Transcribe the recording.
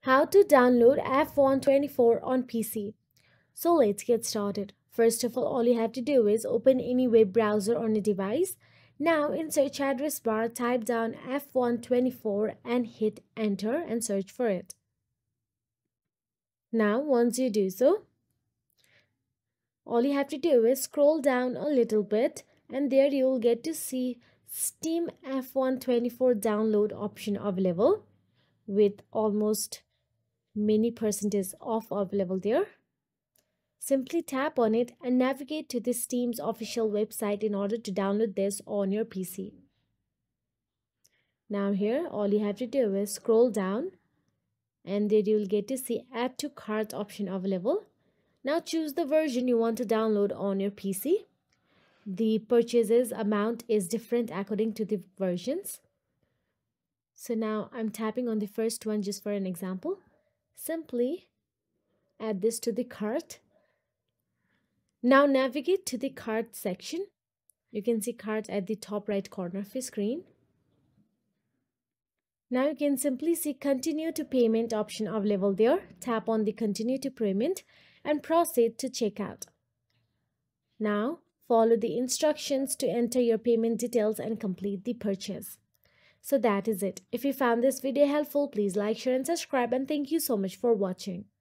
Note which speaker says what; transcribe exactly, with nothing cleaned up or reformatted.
Speaker 1: How to download F one twenty-four on P C. So let's get started. First of all, all you have to do is open any web browser on a device. Now in search address bar, type down F one twenty-four and hit enter and search for it. Now once you do so, all you have to do is scroll down a little bit and there you will get to see Steam F one twenty-four download option available with almost many percentage off available there. Simply tap on it and navigate to the Steam's official website in order to download this on your P C. Now here all you have to do is scroll down and there you will get to see add to cart option available. Now choose the version you want to download on your P C. The purchases amount is different according to the versions. So now I'm tapping on the first one just for an example. Simply add this to the cart. Now navigate to the cart section. You can see cart at the top right corner of your screen. Now you can simply see continue to payment option available there. Tap on the continue to payment and proceed to checkout. Now follow the instructions to enter your payment details and complete the purchase. So that is it. If you found this video helpful, please like, share and subscribe, and thank you so much for watching.